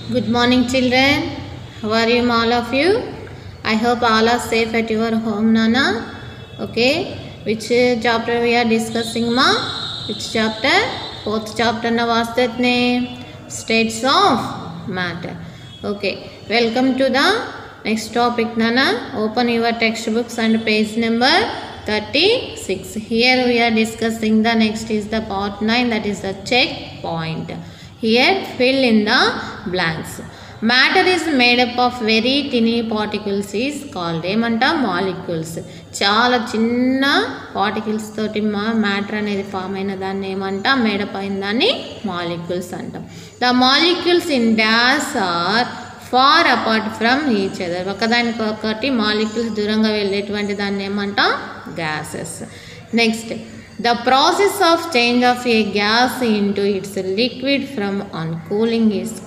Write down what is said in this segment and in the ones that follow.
Good morning, children. How are you, all of you? I hope all are safe at your home, Nana. Okay. Which chapter we are discussing, ma? Which chapter? Fourth chapter. Now, what's that name? States of matter. Okay. Welcome to the next topic, Nana. Open your textbooks and page number 36. Here we are discussing the next is the part 9, that is the checkpoint. Here fill in the blanks. Matter is made up of very tiny particles is called ఏమంట molecules. చాలా చిన్న particles తోటి matter అనేది form అయిన దాన్ని ఏమంట made up అయిన దాన్ని మాలిక్యూల్స్ అంటాం. The molecules in dash are far apart from each other. ఒకదానికి ఒకటి మాలిక్యూల్స్ దూరంగా వెళ్ళేటువంటి దాన్ని ఏమంటాం gases. Next, the process of change of a gas into its liquid from on cooling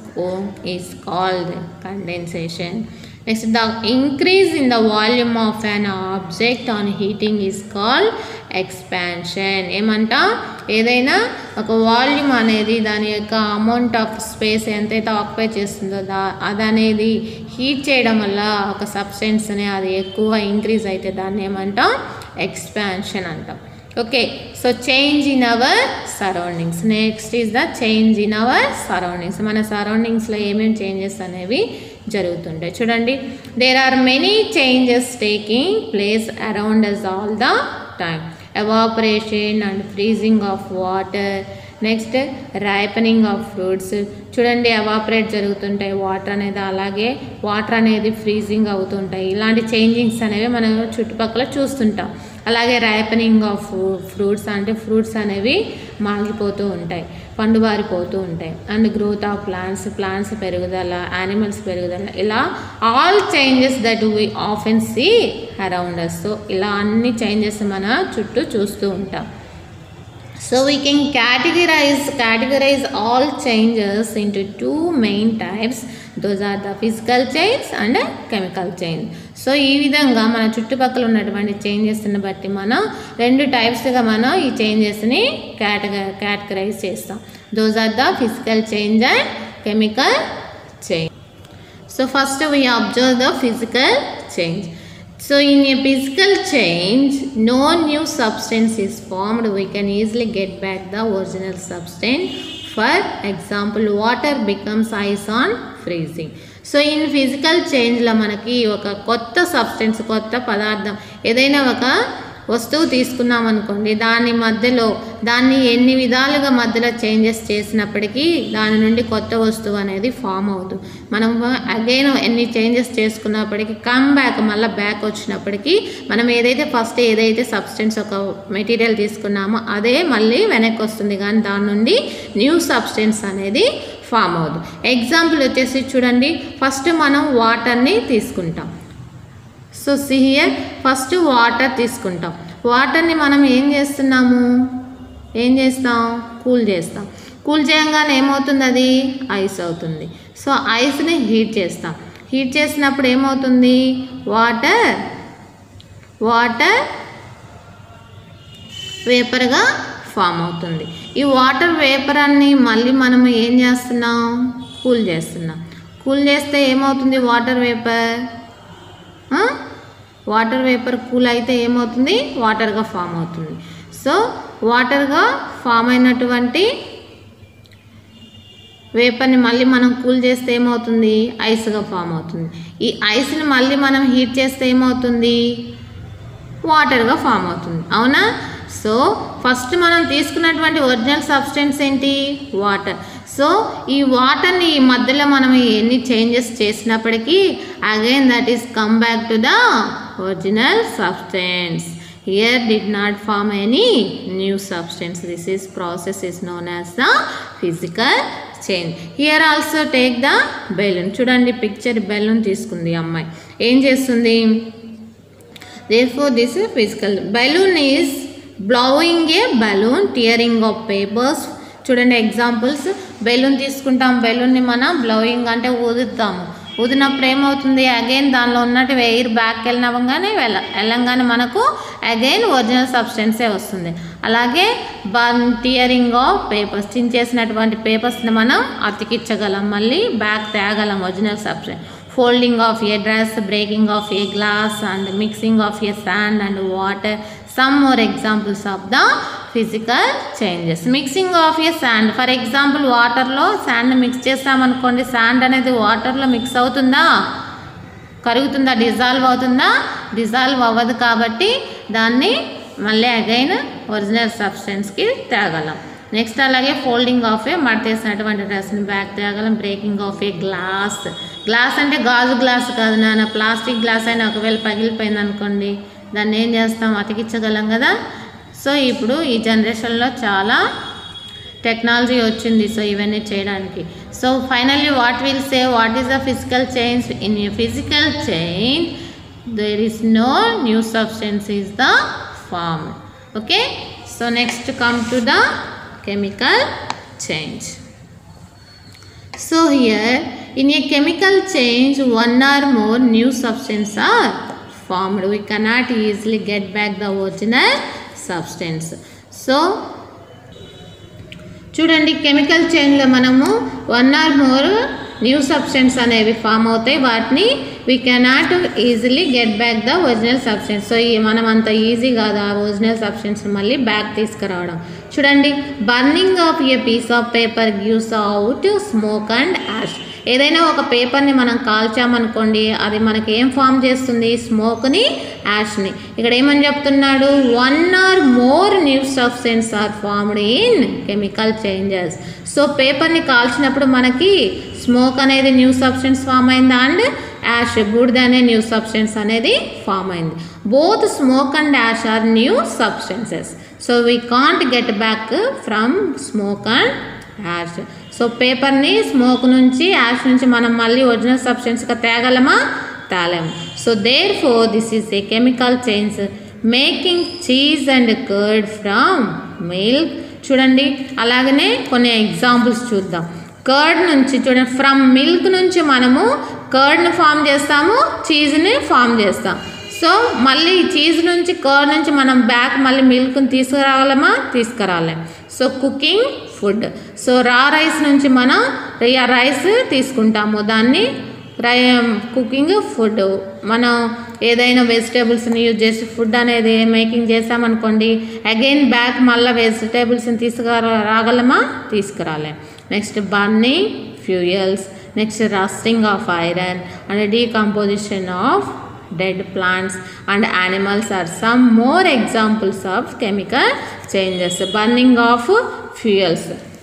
is called condensation. Next, the increase in the volume of an object on heating is called expansion. ఏమంటా ఏదైనా ఒక volume అనేది దాని యొక్క amount of space ఎంతైతే occupy చేస్తుందో అది అనేది హీట్ చేయడం వల్ల ఒక సబ్స్టెన్స్ అని అది ఎక్కువ ఇంక్రీజ్ అయితే దాన్ని ఏమంటాం ఎక్స్పాన్షన్ అంటాం. Okay, so change in our surroundings. Next is the change in our surroundings. మన సరౌండింగ్స్లో ఏమేమి చేంజెస్ అనేవి జరుగుతుంటాయి చూడండి. There are many changes taking place around us all the time. Evaporation and freezing of water. Next ripening of fruits. చూడండి, evaporate జరుగుతుంటాయి water అనేది, అలాగే వాటర్ అనేది ఫ్రీజింగ్ అవుతుంటాయి. ఇలాంటి చేంజింగ్స్ అనేవి మనం చుట్టుపక్కల చూస్తుంటాం. అలాగే రైపనింగ్ ఆఫ్ ఫ్రూట్స్ అంటే ఫ్రూట్స్ అనేవి మాగిపోతూ ఉంటాయి, పండుబారిపోతూ ఉంటాయి. అండ్ గ్రోత్ ఆఫ్ ప్లాంట్స్ పెరుగుదల, యానిమల్స్ పెరుగుదల, ఇలా all changes that we often see around us. So ఇలా అన్ని చేంజెస్ మన చుట్టూ చూస్తూ ఉంటాం. So we can categorize all changes into two main types. Those are the physical change and chemical change. So ఈ విధంగా మన చుట్టుపక్కల ఉన్నటువంటి చేంజెస్ని బట్టి మనం రెండు టైప్స్గా మనం ఈ చేంజెస్ని కేటగరైజ్ చేస్తాం. Those are the physical change and chemical change. So first we observe the physical change. So in a physical change, no new substance is formed. We can easily get back the original substance. For example, water becomes ice on freezing. So in physical చేంజ్లో మనకి ఒక కొత్త substance, కొత్త పదార్థం, ఏదైనా ఒక వస్తువు తీసుకున్నాం అనుకోండి, దాన్ని ఎన్ని విధాలుగా మధ్యలో చేంజెస్ చేసినప్పటికీ దాని నుండి కొత్త వస్తువు అనేది ఫామ్ అవుతుంది. మనం అగైన్ ఎన్ని చేంజెస్ చేసుకున్నప్పటికీ మళ్ళీ బ్యాక్ వచ్చినప్పటికీ మనం ఏదైతే సబ్స్టెన్స్ ఒక మెటీరియల్ తీసుకున్నామో అదే మళ్ళీ వెనక్కి వస్తుంది, కానీ దాని నుండి న్యూ సబ్స్టెన్స్ అనేది ఫామ్ అవుతుంది. ఎగ్జాంపుల్ వచ్చేసి చూడండి, ఫస్ట్ మనం వాటర్ని తీసుకుంటాం. సో హియర్ ఫస్ట్ వాటర్ తీసుకుంటాం. వాటర్ని మనం ఏం చేస్తాం కూల్ చేస్తాం. కూల్ చేయగానే ఏమవుతుంది, అది ఐస్ అవుతుంది. సో ఐస్ని హీట్ చేస్తాం. హీట్ చేసినప్పుడు ఏమవుతుంది, వాటర్ వేపర్గా ఫామ్ అవుతుంది. ఈ వాటర్ వేపర్ అన్ని మళ్ళీ మనం ఏం చేస్తున్నాం, కూల్ చేస్తున్నాం. కూల్ చేస్తే ఏమవుతుంది, వాటర్ వేపర్ కూల్ అయితే ఏమవుతుంది, వాటర్గా ఫామ్ అవుతుంది. సో వాటర్గా ఫామ్ అయినటువంటి వేపర్ని మళ్ళీ మనం కూల్ చేస్తే ఏమవుతుంది, ఐస్గా ఫామ్ అవుతుంది. ఈ ఐస్ని మళ్ళీ మనం హీట్ చేస్తే ఏమవుతుంది, వాటర్గా ఫామ్ అవుతుంది. అవునా? సో ఫస్ట్ మనం తీసుకున్నటువంటి ఒరిజినల్ సబ్స్టెన్స్ ఏంటి, వాటర్. సో ఈ వాటర్ని ఈ మధ్యలో మనం ఎన్ని చేంజెస్ చేసినప్పటికీ again that is come back to the original substance. Here did not form any new substance. This is process is known as the physical change. Here also take the balloon. చూడండి, picture balloon తీసుకుంది అమ్మాయి. ఏం చేస్తుంది, therefore this is physical. Balloon is blowing a balloon, tearing of papers. చూడండి examples. Balloon తీసుకుంటాం, బెలూన్ని మనం blowing అంటే ఊదుతాము. ఊదినప్పుడు ఏమవుతుంది, అగైన్ దానిలో ఉన్నట్టు ఎయిర్ బ్యాక్ వెళ్ళగానే మనకు అగైన్ ఒరిజినల్ సబ్స్టెన్సే వస్తుంది. అలాగే టియరింగ్ ఆఫ్ పేపర్స్, చించేసినటువంటి పేపర్స్ని మనం అతికించగలం, మళ్ళీ బ్యాక్ తేగలం original substance. Folding of a dress, breaking of a glass and mixing of a sand and water. Some more examples of the physical changes. Mixing of a sand, for example వాటర్లో sand mix చేస్తామనుకోండి, sand అనేది వాటర్లో mix అవుతుందా, కరుగుతుందా, dissolve అవుతుందా, dissolve అవ్వదు. కాబట్టి దాన్ని మళ్ళీ అగైన్ ఒరిజినల్ సబ్స్టెన్స్కి తేగలం. నెక్స్ట్ అలాగే ఫోల్డింగ్ ఆఫ్ ఏ మడతేసినటువంటి డ్రెస్ని బ్యాక్ తేగలం. Breaking of a glass, glass అంటే గాజు గ్లాస్ కాదు నాన్న, ప్లాస్టిక్ గ్లాస్ అయినా ఒకవేళ పగిలిపోయింది అనుకోండి, దాన్ని ఏం చేస్తాం, అతికించగలం కదా. సో ఇప్పుడు ఈ జనరేషన్లో చాలా టెక్నాలజీ వచ్చింది సో ఇవన్నీ చేయడానికి. So finally what will say, what is the physical change? In a physical change there is no new substance is the formed. Okay, so next come to the chemical change. So here in a chemical change one or more new substance are formed. We cannot easily get back the original substance. So చూడండి, chemical చేంజ్లో మనము 1 or more new substance అనేవి form అవుతాయి, వాటిని we cannot easily get back the original substance. So మనం అంత easy కాదు ఆ ఒరిజినల్ సబ్స్టెన్స్ మళ్ళీ బ్యాక్ తీసుకురావడం. చూడండి, burning of a piece of paper gives out smoke and ash. ఏదైనా ఒక పేపర్ని మనం కాల్చామనుకోండి, అది మనకి ఏం ఫామ్ చేస్తుంది, స్మోక్ని, యాష్ని. ఇక్కడ ఏమని చెప్తున్నాడు, 1 or more new substance are formed in chemical changes. So పేపర్ని కాల్చినప్పుడు మనకి స్మోక్ అనేది న్యూ సబ్స్టెన్స్ ఫామ్ అయింది అండ్ యాష్, బూడిద అనే న్యూ సబ్స్టెన్స్ అనేది ఫామ్ అయింది. Both smoke and ash are new substances. So we can't get back from smoke and ash. So పేపర్ని స్మోక్ నుంచి, యాష్ నుంచి మనం మళ్ళీ ఒరిజినల్ సబ్స్టెన్స్గా తేగలమా, తేలేము. So therefore this is a chemical change. Making cheese and curd from milk. చూడండి, అలాగనే కొన్ని ఎగ్జాంపుల్స్ చూద్దాం. కర్డ్ నుంచి చూడండి, ఫ్రమ్ మిల్క్ నుంచి మనము కర్డ్ని ఫామ్ చేస్తాము, చీజ్ని ఫామ్ చేస్తాం. సో మళ్ళీ చీజ్ నుంచి, కర్డ్ నుంచి మనం బ్యాక్ మళ్ళీ మిల్క్ని తీసుకురాగలమా, తీసుకురాలేం. So cooking food. So raw rice నుంచి మనం రైస్ తీసుకుంటాము, దాన్ని కుకింగ్ ఫుడ్. మనం ఏదైనా వెజిటేబుల్స్ని యూజ్ చేసి ఫుడ్ అనేది మేకింగ్ చేసామనుకోండి, అగైన్ బ్యాక్ మళ్ళీ వెజిటేబుల్స్ని తీసుకురాగలమా, తీసుకురాలేం. Next burning fuels. Next rusting of iron and decomposition of dead plants and animals are some more examples of chemical changes. Burning of fuels.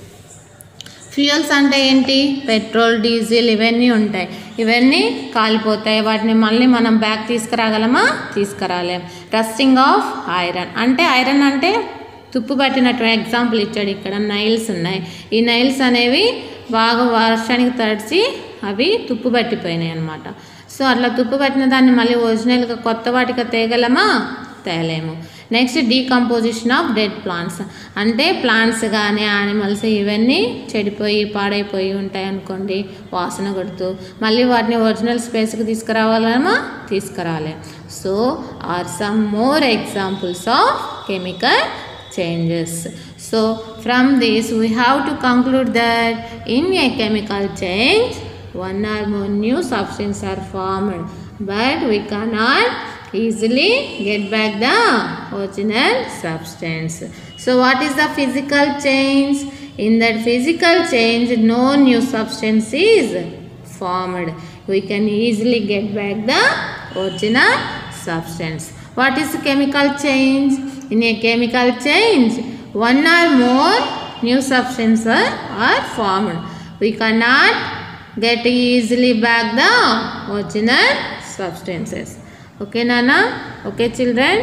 Fuels అంటే ఏంటి, పెట్రోల్, డీజిల్ ఇవన్నీ ఉంటాయి, ఇవన్నీ కాలిపోతాయి, వాటిని మళ్ళీ మనం బ్యాక్ తీసుకురాగలమా, తీసుకురాలేం. రస్టింగ్ ఆఫ్ ఐరన్ అంటే, ఐరన్ అంటే తుప్పు పట్టినట్టు ఎగ్జాంపుల్ ఇచ్చాడు ఇక్కడ, నైల్స్ ఉన్నాయి. ఈ నైల్స్ అనేవి బాగా వర్షానికి తడిచి అవి తుప్పు పట్టిపోయినాయి అన్నమాట. సో అట్లా తుప్పు పట్టిన దాన్ని మళ్ళీ ఒరిజినల్గా కొత్త వాటిగా తేగలమా, తేలేము. Next decomposition of dead plants అంటే ప్లాంట్స్ కానీ యానిమల్స్ ఇవన్నీ చెడిపోయి పాడైపోయి ఉంటాయి అనుకోండి, వాసన కొడుతూ, మళ్ళీ వాటిని ఒరిజినల్ స్పేస్కి తీసుకురావాలమా, తీసుకురాలేం. So are some more examples of chemical changes. So from this we have to conclude that in a chemical change 1 or more new substances are formed, but we cannot easily get back the original substance. So what is the physical change? In that physical change no new substance is formed. We can easily get back the original substance. What is chemical change? In a chemical change 1 or more new substances are formed. We cannot get easily back the original substances. Okay Nana? Okay children?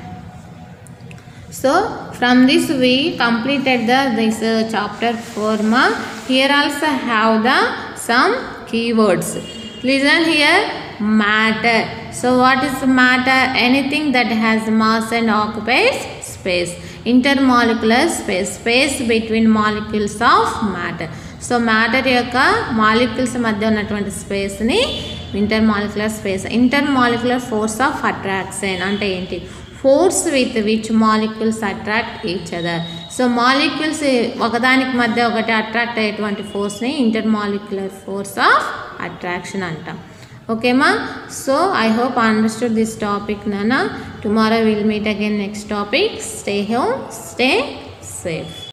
So from this we completed this chapter 4 ma. Here also have the some keywords. Listen here. Matter. So what is matter? Anything that has mass and occupies space. Intermolecular space. Space between molecules of matter. So matter యొక్క molecules మధ్య ఉన్నటువంటి స్పేస్ని intermolecular space. Intermolecular force of attraction అంటే ఏంటి? Force with which molecules attract each other. So molecules ఒకదానికి మధ్య ఒకటి attract అయ్యేటువంటి ఫోర్స్ని intermolecular force of attraction అంటాం. Okay ma, so I hope I understood this topic Nana. Tomorrow we will meet again next topic. Stay home, stay safe.